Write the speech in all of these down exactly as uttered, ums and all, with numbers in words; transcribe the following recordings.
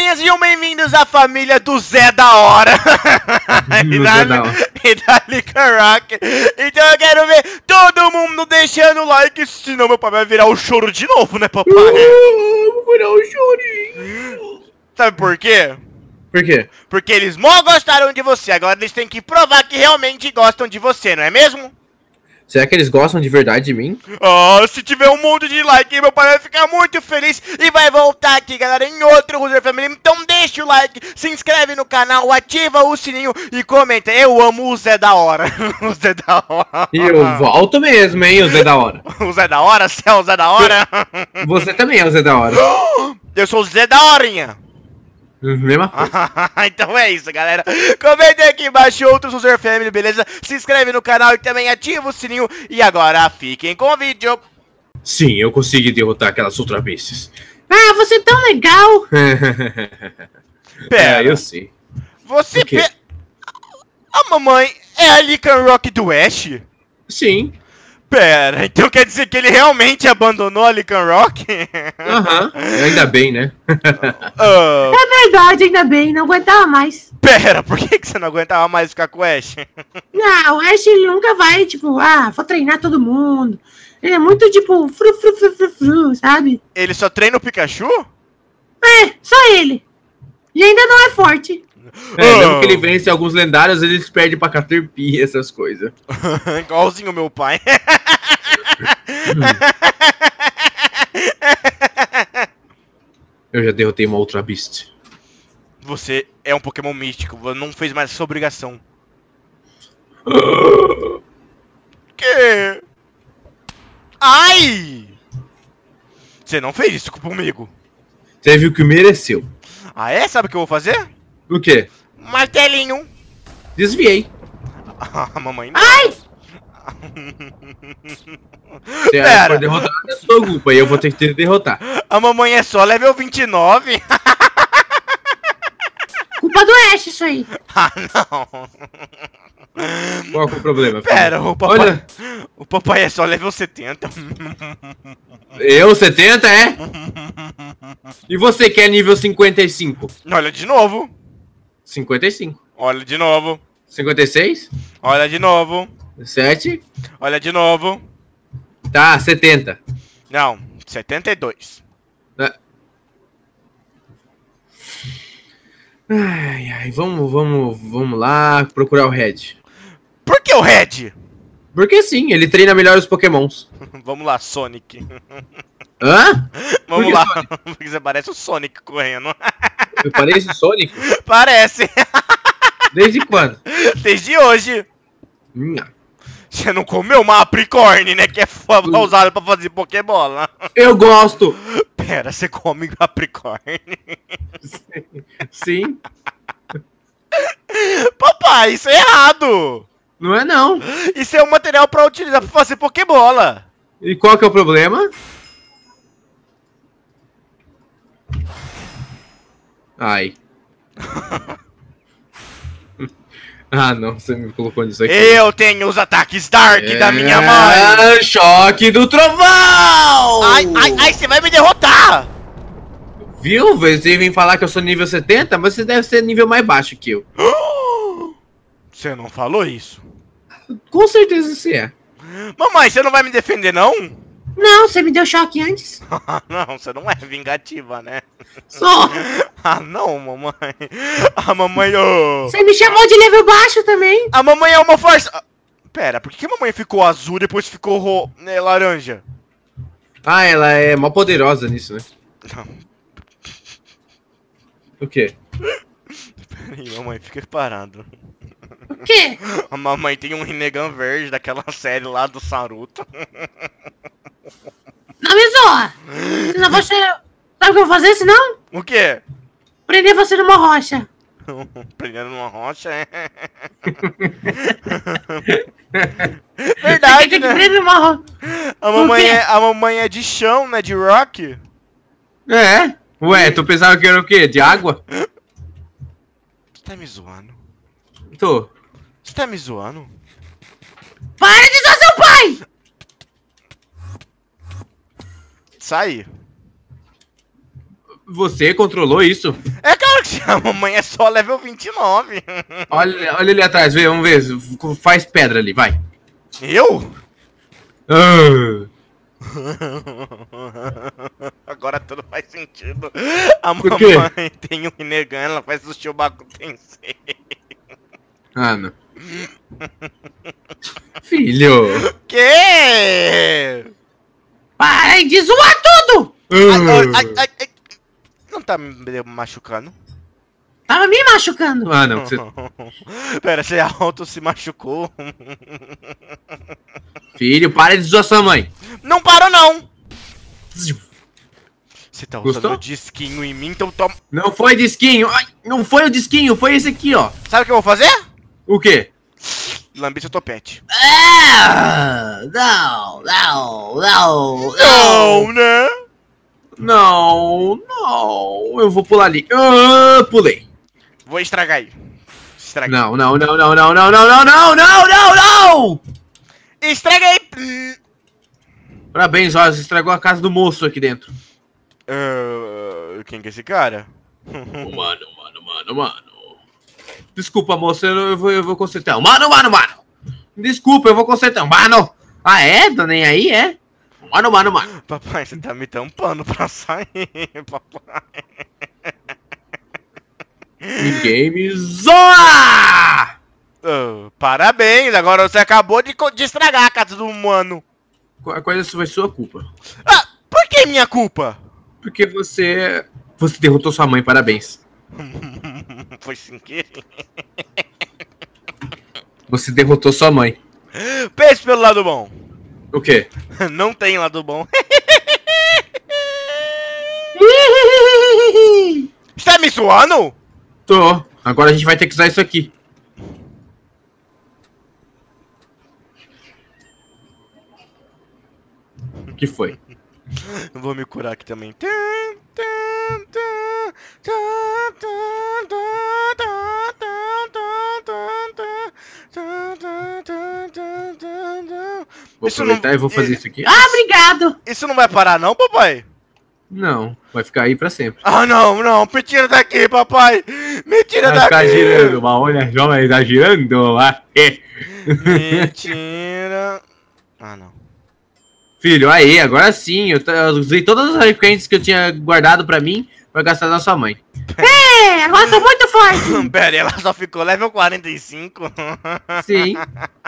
galerinha, sejam bem-vindos à família do Zé da Hora e, da, Zé da Hora. e da Lican Rock. Então eu quero ver todo mundo deixando o like, senão meu pai vai virar o choro de novo, né, papai? Uh, vou virar o chorinho. Sabe por quê? Por quê? Porque eles mó gostaram de você, agora eles têm que provar que realmente gostam de você, não é mesmo? Será que eles gostam de verdade de mim? Ah, se tiver um monte de like, meu pai vai ficar muito feliz e vai voltar aqui, galera, em outro Ruzer Family. Então deixa o like, se inscreve no canal, ativa o sininho e comenta. Eu amo o Zé da Hora. O Zé da Hora. E eu volto mesmo, hein, o Zé da Hora. O Zé da Hora? Você é o Zé da Hora? Você também é o Zé da Hora. Eu sou o Zé da Horinha. Mesma coisa. Então é isso, galera. Comentem aqui embaixo outros Ruzer Family, beleza? Se inscreve no canal e também ativa o sininho. E agora fiquem com o vídeo. Sim, eu consegui derrotar aquelas outras bestas. Ah, você é tão legal. Pera, É, eu sei. Você O quê? pe... A mamãe é a Lican Rock do Ash? Sim. Pera, então quer dizer que ele realmente abandonou a Lican Rock? Aham. Ainda bem, né? Ah, É verdade, ainda bem, não aguentava mais. pera, por que que você não aguentava mais ficar com o Ash? Não, o Ash ele nunca vai, tipo, ah, vou treinar todo mundo. Ele é muito, tipo, fru, fru, fru, fru, fru, sabe? Ele só treina o Pikachu? É, só ele. E ainda não é forte. É, mesmo que ele vence alguns lendários, eles perdem pra Caterpie e essas coisas. Igualzinho o meu pai. Eu já derrotei uma Ultra Beast. Você é um Pokémon místico, você não fez mais essa obrigação. Que? Ai! Você não fez isso comigo. Você viu que mereceu. Ah é? Sabe o que eu vou fazer? O quê? Martelinho. Desviei. A mamãe não. Ai! Se Pera. ela for derrotada, é sua culpa. E eu vou ter que te derrotar. A mamãe é só level vinte e nove. Culpa do Ash isso aí. Ah, não. Qual que é o problema? filho? Pera, o papai, Olha, o papai é só level setenta. eu setenta, é? E você que é nível cinquenta e cinco? Olha de novo. cinquenta e cinco. Olha de novo. cinquenta e seis? Olha de novo. sete? Olha de novo. Tá, setenta. Não, setenta e dois. Ai, ai, vamos, vamos, vamos lá procurar o Red. Por que o Red? Porque sim, ele treina melhor os Pokémons. Vamos lá, Sonic. Hã? Vamos que lá. Sonic? Porque você parece o Sonic correndo. Eu pareço Sonic? Parece. Desde quando? Desde hoje. Minha. Você não comeu uma apricorn, né? Que é fa- usada pra fazer Pokébola. Eu gosto! Pera, você come apricorn? Sim. Papai, isso é errado. Não é não. Isso é um material pra utilizar pra fazer Pokébola. E qual que é o problema? Ai. Ah, não, você me colocou nisso aqui. Eu tenho os ataques Dark da minha mãe. É, choque do trovão! Ai, ai, ai, você vai me derrotar. Viu? Você vem falar que eu sou nível setenta, mas você deve ser nível mais baixo que eu. Você não falou isso. Com certeza você é. Mamãe, você não vai me defender, não? Não, você me deu choque antes. Não, você não é vingativa, né? Só. Ah, não, mamãe. A mamãe... Oh. Você me chamou de level baixo também. A mamãe é uma força... Ah, pera, por que que a mamãe ficou azul e depois ficou ro... né, laranja? Ah, ela é mó poderosa nisso, né? O quê? Peraí, mamãe, fica parado. O quê? A mamãe tem um Rinnegan verde daquela série lá do Saruto. Não me zoa. Senão você... Sabe o que eu vou fazer senão? O quê? Prender você numa rocha. Prendendo numa rocha, é? Você Verdade, tem que né? prender numa rocha. A mamãe, quê? é, a mamãe é de chão, né? De rock. É? Ué, tu pensava que era o quê? De água? Você tá me zoando? Tô. Você tá me zoando? Para de zoar seu pai! Sai. Você controlou isso? É Gente, a mamãe é só level vinte e nove. Olha, olha ali atrás, vê, vamos ver. Faz pedra ali, vai. Eu? Ah. Agora tudo faz sentido. A Por quê? mamãe tem um Rinnegan, ela faz o Shobaku Tensei. Ah, não. Filho. Que? Parem de zoar tudo! Ai, ai, ai, ai. Não tá me machucando? Tava me machucando. Ah, não. Você... Pera, você auto se machucou. Filho, para de zoar sua mãe. Não parou não. Você tá usando Gostou? o disquinho em mim, então toma. Não foi disquinho. Ai, não foi o disquinho, foi esse aqui, ó. Sabe o que eu vou fazer? O quê? Lambi seu topete. Ah, não, não, não, Não, né? Não, não. Eu vou pular ali. Ah, pulei. Vou estragar aí. Estraguei. Não, não, não, não, não, não, não, não, não, não, não, não! Estraguei. Parabéns, ó, você estragou a casa do moço aqui dentro. Uh, quem que é esse cara? Mano, mano, mano, mano. Desculpa, moça, eu, eu, vou, eu vou consertar. Mano, mano, mano. Desculpa, eu vou consertar. Mano. Ah, é? Tá nem aí, é? Mano, mano, mano. Papai, você tá me tampando pra sair, papai. Game Zora! Uh, parabéns, agora você acabou de, de estragar a casa do humano. Qualquer coisa foi sua culpa. Ah, por que minha culpa? Porque você... Você derrotou sua mãe, parabéns. Foi sem querer. Você derrotou sua mãe. Pense pelo lado bom. O quê? Não tem lado bom. Você tá me zoando? Tô. Agora a gente vai ter que usar isso aqui. O que foi? Vou me curar aqui também. Vou Isso aproveitar não- e vou fazer isso aqui. Ah, obrigado. Isso não vai parar não, papai? Não, vai ficar aí pra sempre. Ah, não, não. Me tira daqui, papai. Me tira Vai ficar daqui. girando, uma olha só, mas tá girando. Ah, é. Mentira. Ah, não. Filho, aí, agora sim. Eu, t- eu usei todas as recompendas que eu tinha guardado pra mim pra gastar na sua mãe. É, agora eu tô muito forte. Pera, ela só ficou level quarenta e cinco. Sim.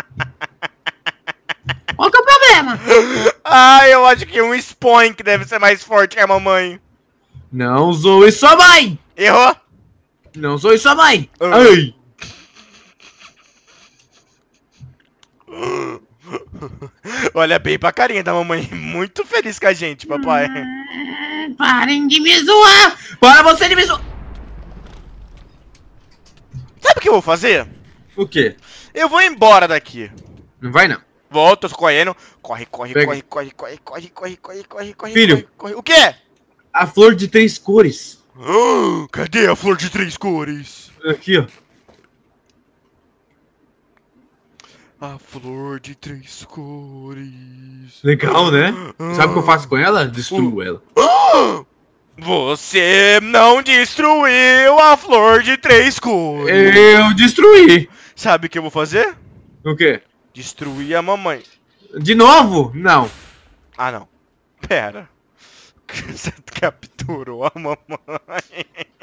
Qual que é o problema? Ah, eu acho que um Spawn que deve ser mais forte que a mamãe. Não zoe sua mãe! Errou? Não zoe sua mãe! Ah. Ai! Olha bem pra carinha da mamãe. Muito feliz com a gente, papai. Hum, parem de me zoar. Para você de me zoar! Sabe o que eu vou fazer? O quê? Eu vou embora daqui. Não vai não. Volto, tô correndo. Corre, corre, Pega. corre, corre, corre, corre, corre, corre, corre, corre. Filho. Corre, corre. O quê? A flor de três cores. Ah, cadê a flor de três cores? Aqui, ó. A flor de três cores. Legal, né? Sabe o que eu faço com ela? Destruo ela. Você não destruiu a flor de três cores. Eu destruí. Sabe o que eu vou fazer? O quê? Destruir a mamãe. De novo? Não. Ah, não. Pera. Você capturou a mamãe.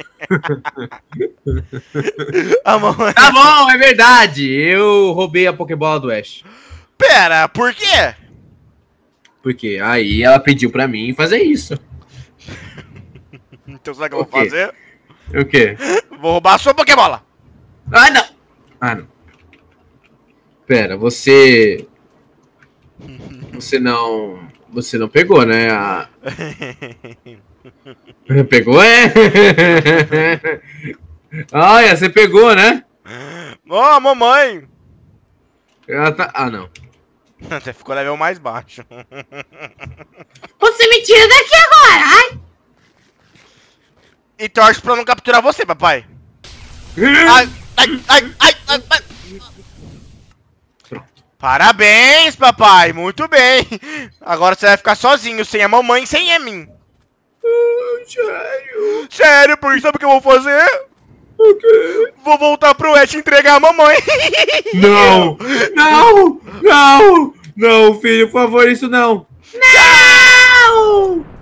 A mamãe. Tá bom, é verdade. Eu roubei a Pokébola do Ash. Pera, por quê? Porque aí ela pediu pra mim fazer isso. Então sabe o que eu O vou quê? fazer? O quê? Vou roubar a sua Pokébola. Ah, não. Ah, não. Pera, você... Você não... Você não pegou, né? A... Pegou, é? Olha, você pegou, né? Ó, oh, mamãe. Ela tá... Ah, não. Até ficou level mais baixo. Você me tira daqui agora. Ai. E torce pra eu não capturar você, papai. Ai, ai, ai, ai, ai, ai. Parabéns, papai. Muito bem. Agora você vai ficar sozinho, sem a mamãe, sem a mim. Sério? Sério, porque sabe o que eu vou fazer? Okay. Vou voltar pro Ash entregar a mamãe. Não, não, não, não, filho, por favor, isso não. Não!